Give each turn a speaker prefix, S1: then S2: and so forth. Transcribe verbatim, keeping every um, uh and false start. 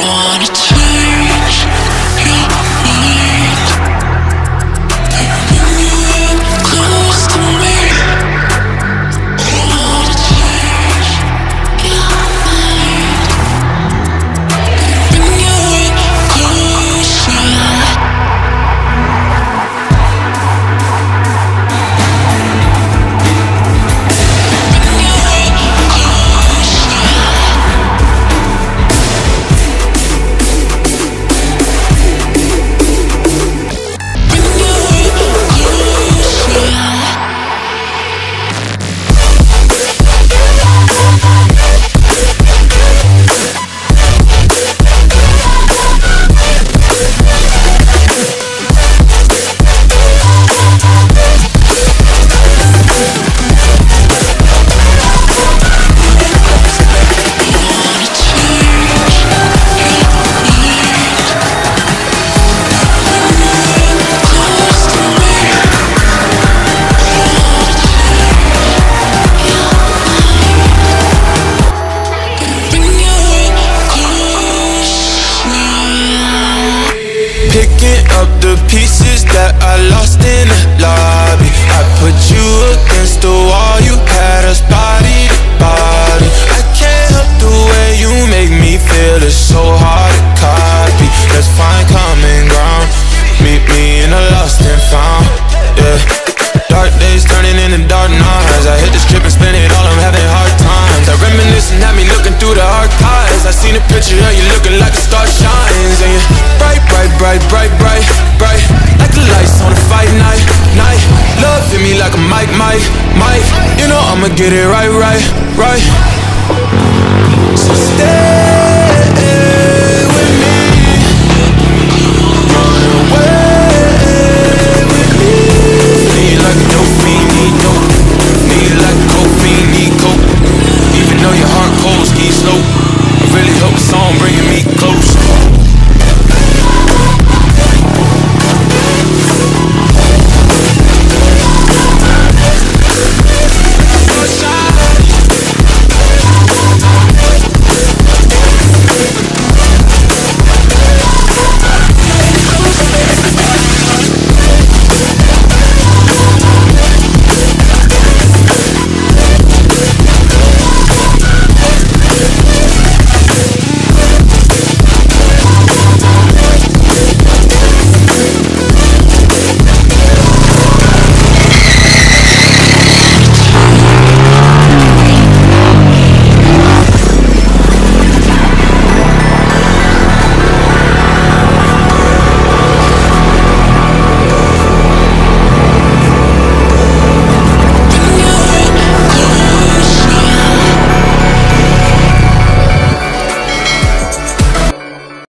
S1: pieces that I lost in the lobby. I put you against the wall, you had us body to body. I can't help the way you make me feel, it's so hard to copy. Let's find common ground, meet me in a lost and found, yeah. Dark days turning into dark nights. I hit the strip and spend it all, I'm having hard times. I reminisce and have me looking through the archives. I seen a picture of you looking like a star shines. And you're bright, bright, bright, bright, bright, bright, like the lights on a fight night, night. Love hit me like a mic, mic, mic. You know I'ma get it right, right, right. So stay